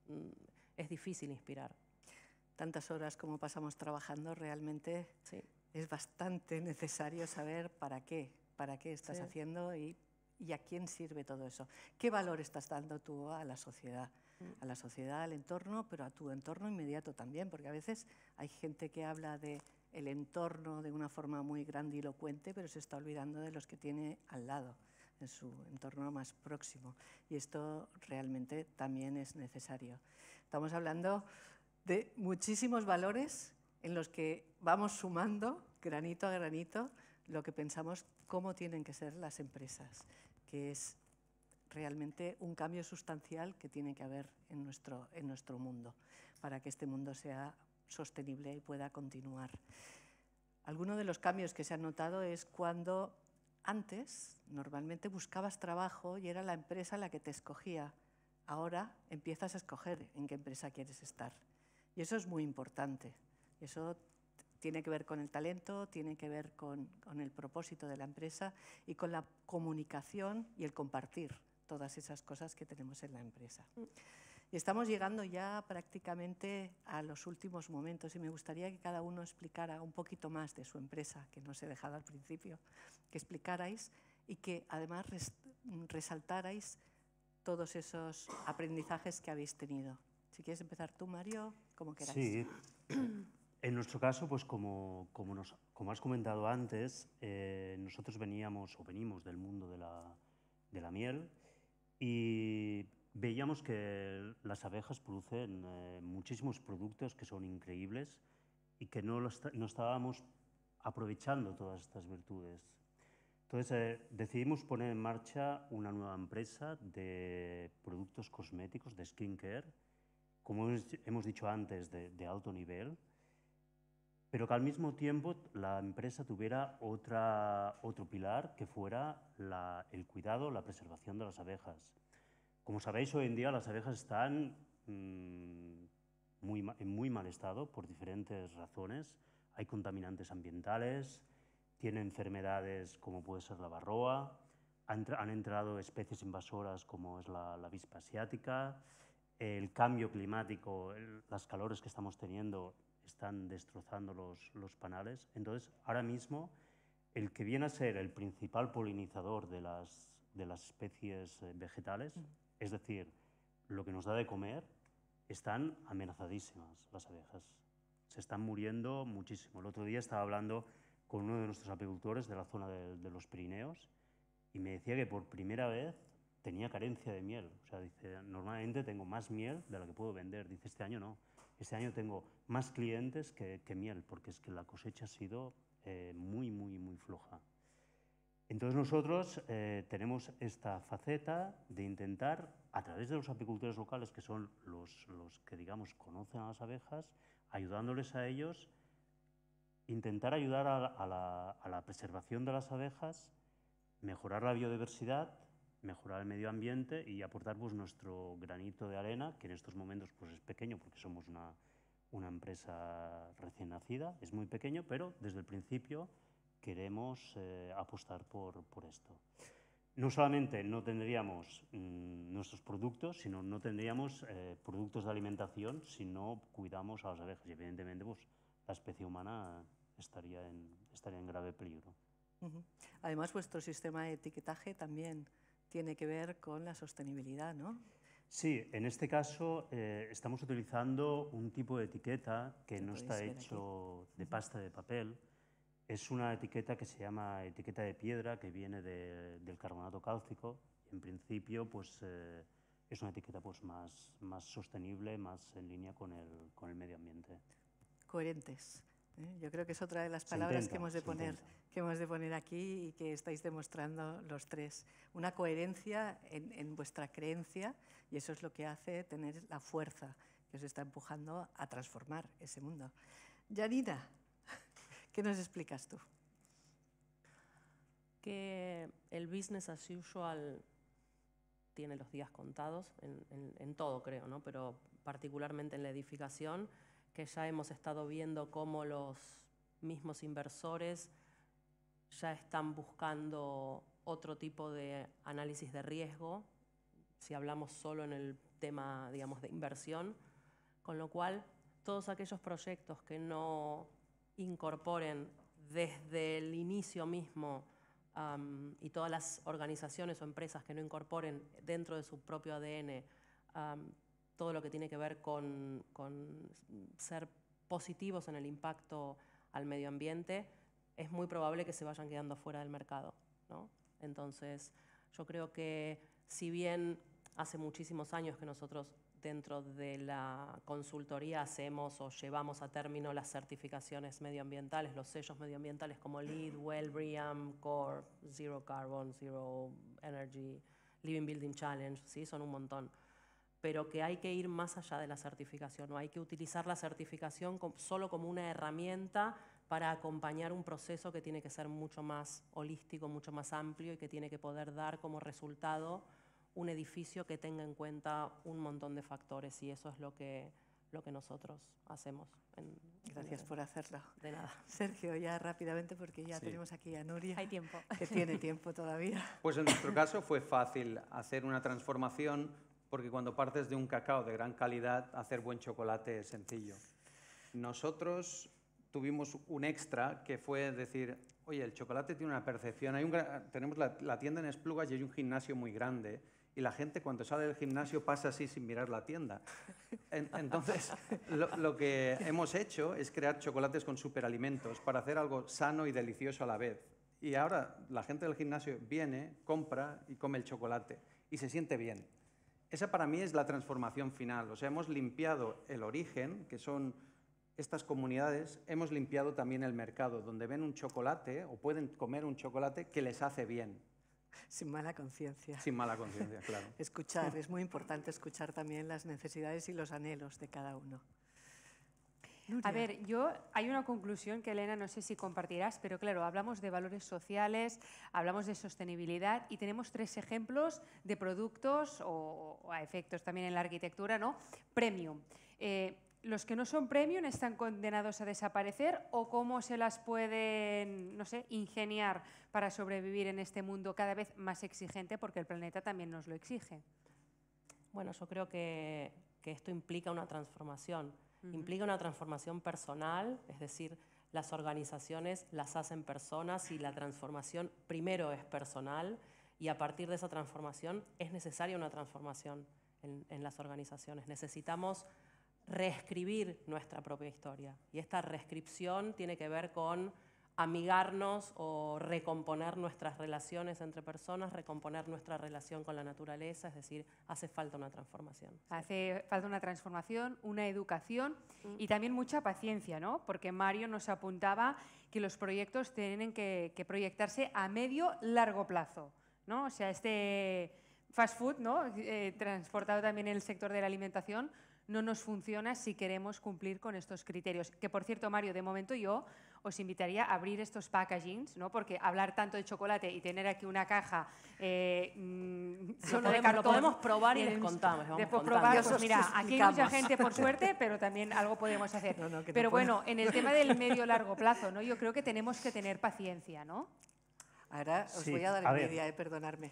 es difícil inspirar. Tantas horas como pasamos trabajando, realmente sí. es bastante necesario saber para qué, para qué estás Sí. haciendo y, y a quién sirve todo eso. ¿Qué valor estás dando tú a la sociedad? A la sociedad, al entorno, pero a tu entorno inmediato también, porque a veces hay gente que habla de el entorno de una forma muy grandilocuente, pero se está olvidando de los que tiene al lado, en su entorno más próximo. Y esto realmente también es necesario. Estamos hablando de muchísimos valores en los que vamos sumando, granito a granito, lo que pensamos cómo tienen que ser las empresas, que es realmente un cambio sustancial que tiene que haber en nuestro, en nuestro mundo, para que este mundo sea sostenible y pueda continuar. Alguno de los cambios que se han notado es cuando antes normalmente buscabas trabajo y era la empresa la que te escogía. Ahora empiezas a escoger en qué empresa quieres estar. Y eso es muy importante. Eso tiene que ver con el talento, tiene que ver con, con el propósito de la empresa y con la comunicación y el compartir todas esas cosas que tenemos en la empresa. Y estamos llegando ya prácticamente a los últimos momentos y me gustaría que cada uno explicara un poquito más de su empresa, que no os he dejado al principio, que explicarais y que además res, resaltarais todos esos aprendizajes que habéis tenido. Si quieres empezar tú, Mario, como queráis. Sí, en nuestro caso, pues como, como, nos, como has comentado antes, eh, nosotros veníamos o venimos del mundo de la, de la miel y veíamos que las abejas producen eh, muchísimos productos que son increíbles y que no, lo está, no estábamos aprovechando todas estas virtudes. Entonces eh, decidimos poner en marcha una nueva empresa de productos cosméticos, de skincare, como hemos dicho antes, de, de alto nivel, pero que al mismo tiempo la empresa tuviera otra, otro pilar que fuera la, el cuidado, la preservación de las abejas. Como sabéis, hoy en día las abejas están mmm, muy, en muy mal estado por diferentes razones. Hay contaminantes ambientales, tienen enfermedades como puede ser la varroa, han, han entrado especies invasoras como es la, la avispa asiática, el cambio climático, el, las calores que estamos teniendo están destrozando los, los panales. Entonces, ahora mismo, el que viene a ser el principal polinizador de las, de las especies vegetales, mm. es decir, lo que nos da de comer, están amenazadísimas las abejas. Se están muriendo muchísimo. El otro día estaba hablando con uno de nuestros apicultores de la zona de, de los Pirineos y me decía que por primera vez tenía carencia de miel. O sea, dice, normalmente tengo más miel de la que puedo vender. Dice, este año no. Este año tengo más clientes que, que miel, porque es que la cosecha ha sido eh, muy, muy, muy floja. Entonces nosotros eh, tenemos esta faceta de intentar, a través de los apicultores locales, que son los, los que, digamos, conocen a las abejas, ayudándoles a ellos, intentar ayudar a, a, la, a la preservación de las abejas, mejorar la biodiversidad, mejorar el medio ambiente y aportar pues, nuestro granito de arena, que en estos momentos pues, es pequeño porque somos una, una empresa recién nacida, es muy pequeño, pero desde el principio queremos eh, apostar por, por esto. No solamente no tendríamos mmm, nuestros productos, sino no tendríamos eh, productos de alimentación si no cuidamos a las abejas. Y evidentemente pues, la especie humana estaría en, estaría en grave peligro. Uh-huh. Además, vuestro sistema de etiquetaje también tiene que ver con la sostenibilidad, ¿no? Sí, en este caso eh, estamos utilizando un tipo de etiqueta que no está hecho aquí. de pasta de papel. Es una etiqueta que se llama etiqueta de piedra, que viene de, del carbonato cálcico. En principio, pues, eh, es una etiqueta pues, más, más sostenible, más en línea con el, con el medio ambiente. Coherentes. ¿eh? Yo creo que es otra de las palabras intenta, que, hemos de poner, que hemos de poner aquí y que estáis demostrando los tres. Una coherencia en, en vuestra creencia, y eso es lo que hace tener la fuerza que os está empujando a transformar ese mundo. Janina, ¿qué nos explicas tú? Que el business as usual tiene los días contados, en, en, en todo creo, ¿no? Pero particularmente en la edificación, que ya hemos estado viendo cómo los mismos inversores ya están buscando otro tipo de análisis de riesgo, si hablamos solo en el tema, digamos, de inversión, con lo cual todos aquellos proyectos que no incorporen desde el inicio mismo um, y todas las organizaciones o empresas que no incorporen dentro de su propio A D N um, todo lo que tiene que ver con, con ser positivos en el impacto al medio ambiente, es muy probable que se vayan quedando fuera del mercado, ¿no? Entonces, yo creo que si bien hace muchísimos años que nosotros dentro de la consultoría hacemos o llevamos a término las certificaciones medioambientales, los sellos medioambientales como LEED, WELL, BREEAM, CORE, Zero Carbon, Zero Energy, Living Building Challenge, ¿sí? Son un montón. Pero que hay que ir más allá de la certificación, no hay que utilizar la certificación solo como una herramienta para acompañar un proceso que tiene que ser mucho más holístico, mucho más amplio y que tiene que poder dar como resultado un edificio que tenga en cuenta un montón de factores, y eso es lo que, lo que nosotros hacemos. En, Gracias en, por hacerlo. De nada. Sergio, ya rápidamente, porque ya Sí. tenemos aquí a Nuria. Hay tiempo. Que tiene tiempo todavía. Pues en nuestro caso fue fácil hacer una transformación, porque cuando partes de un cacao de gran calidad, hacer buen chocolate es sencillo. Nosotros tuvimos un extra que fue decir, oye, el chocolate tiene una percepción. Hay un, tenemos la, la tienda en Esplugas y hay un gimnasio muy grande, y la gente cuando sale del gimnasio pasa así sin mirar la tienda. En, entonces, lo, lo que hemos hecho es crear chocolates con superalimentos para hacer algo sano y delicioso a la vez. Y ahora la gente del gimnasio viene, compra y come el chocolate y se siente bien. Esa para mí es la transformación final. O sea, hemos limpiado el origen, que son estas comunidades, hemos limpiado también el mercado, donde ven un chocolate o pueden comer un chocolate que les hace bien. Sin mala conciencia. Sin mala conciencia, claro. Escuchar, es muy importante escuchar también las necesidades y los anhelos de cada uno. Nuria. A ver, yo hay una conclusión que, Elena, no sé si compartirás, pero claro, hablamos de valores sociales, hablamos de sostenibilidad y tenemos tres ejemplos de productos o, o a efectos también en la arquitectura, ¿no? Premium. Eh, ¿Los que no son premium están condenados a desaparecer o cómo se las pueden, no sé, ingeniar para sobrevivir en este mundo cada vez más exigente, porque el planeta también nos lo exige? Bueno, yo creo que, que esto implica una transformación. Uh-huh. Implica una transformación personal, es decir, las organizaciones las hacen personas y la transformación primero es personal, y a partir de esa transformación es necesaria una transformación en, en las organizaciones. Necesitamos reescribir nuestra propia historia, y esta reescripción tiene que ver con amigarnos o recomponer nuestras relaciones entre personas, recomponer nuestra relación con la naturaleza, es decir, hace falta una transformación. Hace falta una transformación, una educación mm. y también mucha paciencia, ¿no? Porque Mario nos apuntaba que los proyectos tienen que, que proyectarse a medio largo plazo, ¿no? O sea, este fast food, ¿no? Eh, transportado también en el sector de la alimentación, no nos funciona si queremos cumplir con estos criterios. Que, por cierto, Mario, de momento yo os invitaría a abrir estos packagings, ¿no? Porque hablar tanto de chocolate y tener aquí una caja eh, mmm, solo de cartón, lo podemos probar y les contamos. Vamos después probar, pues mira, aquí hay mucha gente, por suerte, pero también algo podemos hacer. No, no, pero bueno, en el tema del medio-largo plazo, ¿no? Yo creo que tenemos que tener paciencia, ¿no? Ahora os sí, voy a dar a envidia, eh, perdonadme.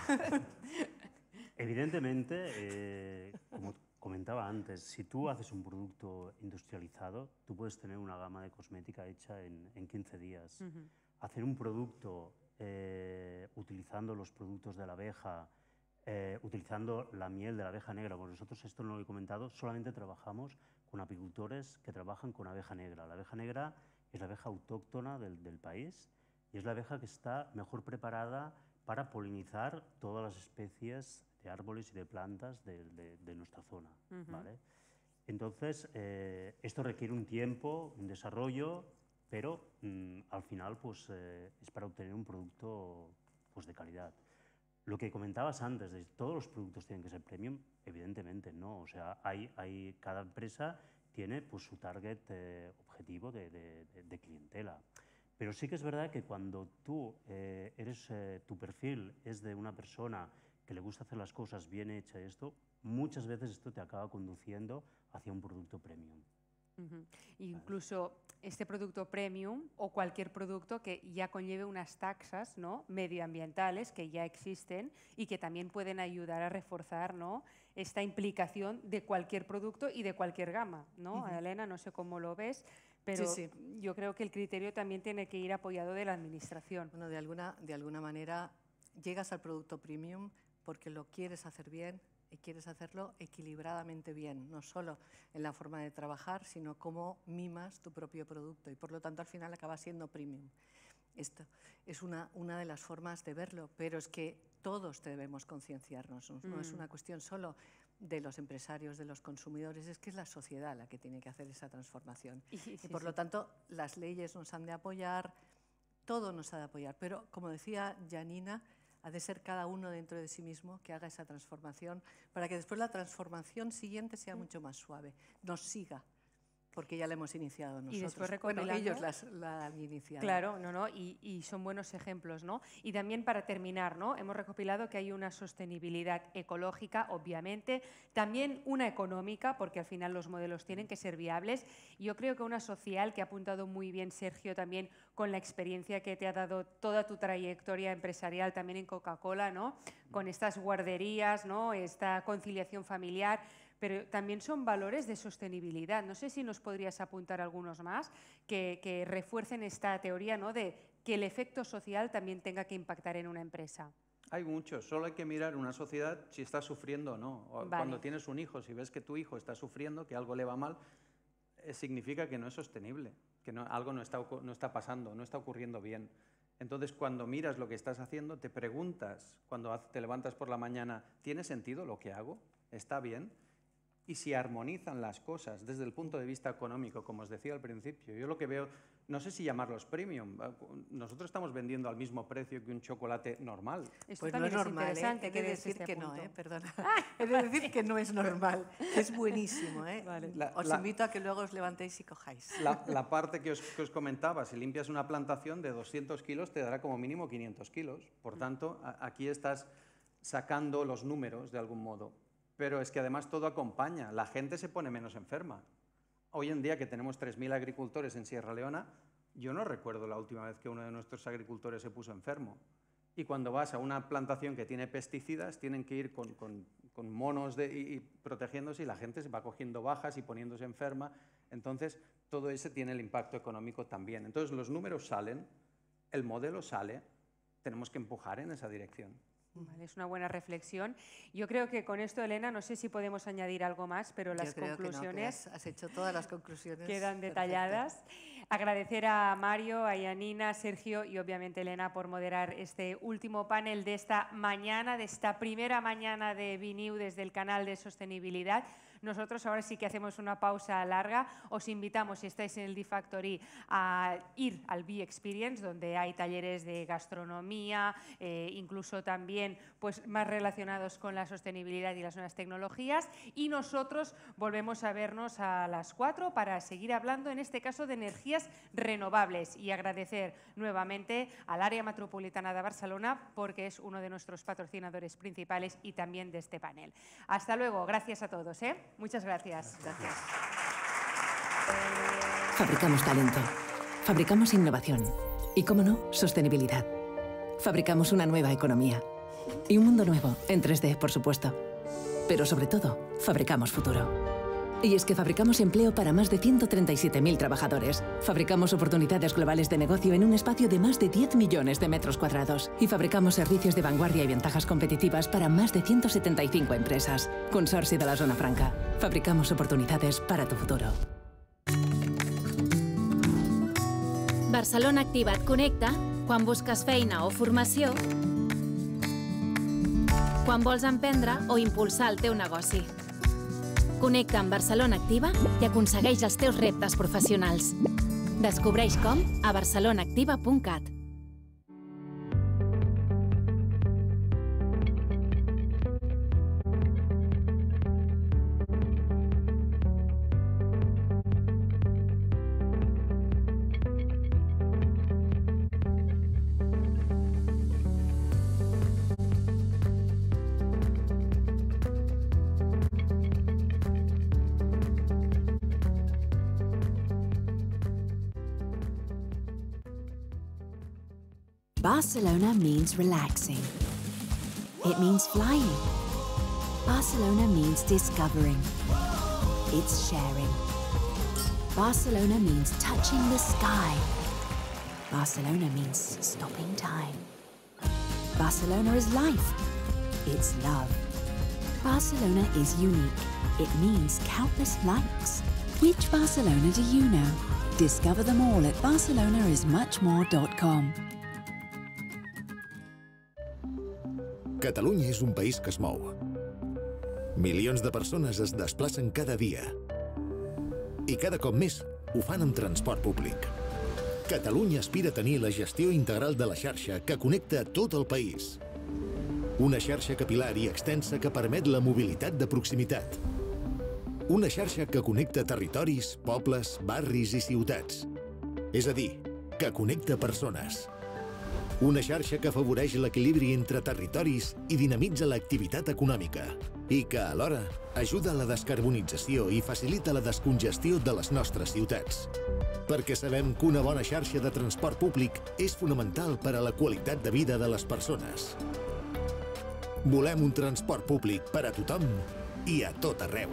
Evidentemente, eh, como comentaba antes, si tú haces un producto industrializado, tú puedes tener una gama de cosmética hecha en, en quince días. Uh-huh. Hacer un producto eh, utilizando los productos de la abeja, eh, utilizando la miel de la abeja negra, porque nosotros, esto no lo he comentado, solamente trabajamos con apicultores que trabajan con abeja negra. La abeja negra es la abeja autóctona del, del país y es la abeja que está mejor preparada para polinizar todas las especies de árboles y de plantas de, de, de nuestra zona. Uh-huh. ¿Vale? Entonces, eh, esto requiere un tiempo, un desarrollo, pero mmm, al final pues, eh, es para obtener un producto pues, de calidad. Lo que comentabas antes, de todos los productos tienen que ser premium, evidentemente no. O sea, hay, hay, cada empresa tiene pues, su target eh, objetivo de, de, de, de clientela. Pero sí que es verdad que cuando tú eh, eres, eh, tu perfil es de una persona que le gusta hacer las cosas bien hechas, esto, muchas veces esto te acaba conduciendo hacia un producto premium. Uh-huh. Incluso este producto premium o cualquier producto que ya conlleve unas taxas, ¿no? medioambientales que ya existen y que también pueden ayudar a reforzar, ¿no? esta implicación de cualquier producto y de cualquier gama, ¿no? Uh-huh. Elena, no sé cómo lo ves, pero Sí, sí. yo creo que el criterio también tiene que ir apoyado de la administración. Bueno, de alguna, de alguna manera llegas al producto premium porque lo quieres hacer bien y quieres hacerlo equilibradamente bien, no solo en la forma de trabajar, sino cómo mimas tu propio producto y por lo tanto al final acaba siendo premium. Esto es una, una de las formas de verlo, pero es que todos debemos concienciarnos, no, no es una cuestión solo de los empresarios, de los consumidores, es que es la sociedad la que tiene que hacer esa transformación. Y, sí, y por sí. lo tanto, las leyes nos han de apoyar, todo nos ha de apoyar, pero como decía Janina, ha de ser cada uno dentro de sí mismo que haga esa transformación para que después la transformación siguiente sea mucho más suave, nos siga, porque ya la hemos iniciado nosotros. Y después bueno, recopilando- ellos las- la han iniciado. Claro, no, no, y, y son buenos ejemplos, ¿no? Y también para terminar, ¿no? Hemos recopilado que hay una sostenibilidad ecológica, obviamente, también una económica, porque al final los modelos tienen que ser viables. Y yo creo que una social, que ha apuntado muy bien Sergio también con la experiencia que te ha dado toda tu trayectoria empresarial también en Coca-Cola, ¿no? Con estas guarderías, ¿no? Esta conciliación familiar. Pero también son valores de sostenibilidad. No sé si nos podrías apuntar algunos más que, que refuercen esta teoría, ¿no? De que el efecto social también tenga que impactar en una empresa. Hay muchos, solo hay que mirar una sociedad si está sufriendo o no. O Vale. Cuando tienes un hijo, si ves que tu hijo está sufriendo, que algo le va mal, eh, significa que no es sostenible, que no, algo no está, ocu- no está pasando, no está ocurriendo bien. Entonces, cuando miras lo que estás haciendo, te preguntas, cuando haz- te levantas por la mañana, ¿tiene sentido lo que hago? ¿Está bien? Y si armonizan las cosas desde el punto de vista económico, como os decía al principio, yo lo que veo, no sé si llamarlos premium, nosotros estamos vendiendo al mismo precio que un chocolate normal. Esto Pues no también es normal, interesante ¿eh? que He de des decir este que no, punto. ¿eh? Perdona. He de decir que no es normal, que es buenísimo, ¿eh? Vale. La- Os la- invito a que luego os levantéis y cojáis. La, la parte que os, que os comentaba, si limpias una plantación de doscientos kilos, te dará como mínimo quinientos kilos. Por tanto, a- aquí estás sacando los números de algún modo. Pero es que además todo acompaña, la gente se pone menos enferma. Hoy en día que tenemos tres mil agricultores en Sierra Leona, yo no recuerdo la última vez que uno de nuestros agricultores se puso enfermo. Y cuando vas a una plantación que tiene pesticidas, tienen que ir con, con- con monos de, y, y protegiéndose y la gente se va cogiendo bajas y poniéndose enferma. Entonces, todo ese tiene el impacto económico también. Entonces, los números salen, el modelo sale, tenemos que empujar en esa dirección. Vale, es una buena reflexión. Yo creo que con esto, Elena, no sé si podemos añadir algo más, pero las Yo creo que no, que conclusiones has, has hecho todas las conclusiones. quedan perfectas. detalladas. Agradecer a Mario, a Yanina, Sergio y obviamente Elena por moderar este último panel de esta mañana, de esta primera mañana de B N E W desde el canal de sostenibilidad. Nosotros ahora sí que hacemos una pausa larga. Os invitamos, si estáis en el D-Factory, a ir al B Experience, donde hay talleres de gastronomía, eh, incluso también pues, más relacionados con la sostenibilidad y las nuevas tecnologías. Y nosotros volvemos a vernos a las cuatro para seguir hablando, en este caso, de energías renovables. Y agradecer nuevamente al Área Metropolitana de Barcelona, porque es uno de nuestros patrocinadores principales y también de este panel. Hasta luego. Gracias a todos, ¿eh? Muchas gracias. Gracias. Fabricamos talento. Fabricamos innovación. Y, cómo no, sostenibilidad. Fabricamos una nueva economía. Y un mundo nuevo, en tres D, por supuesto. Pero sobre todo, fabricamos futuro. Y es que fabricamos empleo para más de ciento treinta y siete mil trabajadores. Fabricamos oportunidades globales de negocio en un espacio de más de diez millones de metros cuadrados. Y fabricamos servicios de vanguardia y ventajas competitivas para más de ciento setenta y cinco empresas. Consorcio de la Zona Franca. Fabricamos oportunidades para tu futuro. Barcelona Activa et connecta quan busques feina o formació, quan vols emprendre o impulsar el teu negoci. Connecta amb Barcelona Activa i aconsegueix els teus reptes professionals. Descobreix com a barcelona activa punt cat. Barcelona means relaxing. It means flying. Barcelona means discovering. It's sharing. Barcelona means touching the sky. Barcelona means stopping time. Barcelona is life. It's love. Barcelona is unique. It means countless likes. Which Barcelona do you know? Discover them all at barcelona is much more dot com. Catalunya és un país que es mou. Milions de persones es desplacen cada dia. I cada cop més ho fan amb transport públic. Catalunya aspira a tenir la gestió integral de la xarxa que connecta tot el país. Una xarxa capilar i extensa que permet la mobilitat de proximitat. Una xarxa que connecta territoris, pobles, barris i ciutats. És a dir, que connecta persones. Una xarxa que afavoreix l'equilibri entre territoris i dinamitza l'activitat econòmica i que, alhora, ajuda a la descarbonització i facilita la descongestió de les nostres ciutats. Perquè sabem que una bona xarxa de transport públic és fonamental per a la qualitat de vida de les persones. Volem un transport públic per a tothom i a tot arreu.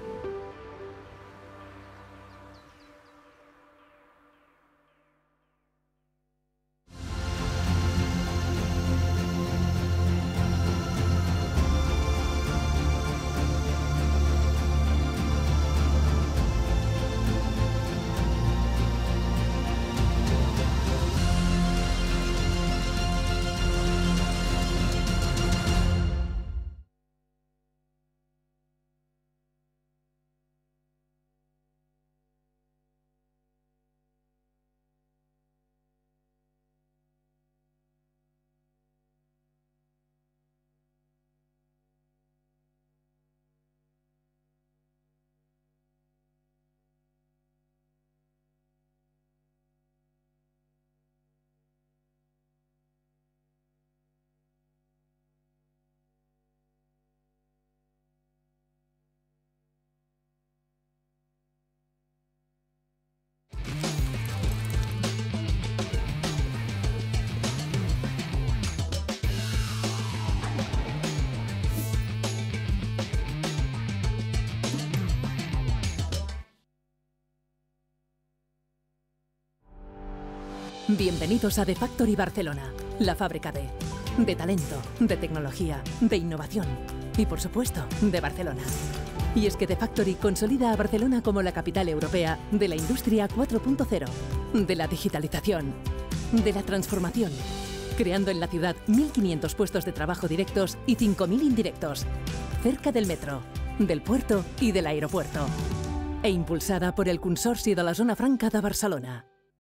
Bienvenidos a The Factory Barcelona, la fábrica de, de talento, de tecnología, de innovación y, por supuesto, de Barcelona. Y es que The Factory consolida a Barcelona como la capital europea de la industria cuatro punto cero, de la digitalización, de la transformación, creando en la ciudad mil quinientos puestos de trabajo directos y cinco mil indirectos, cerca del metro, del puerto y del aeropuerto, e impulsada por el Consorci de la Zona Franca de Barcelona.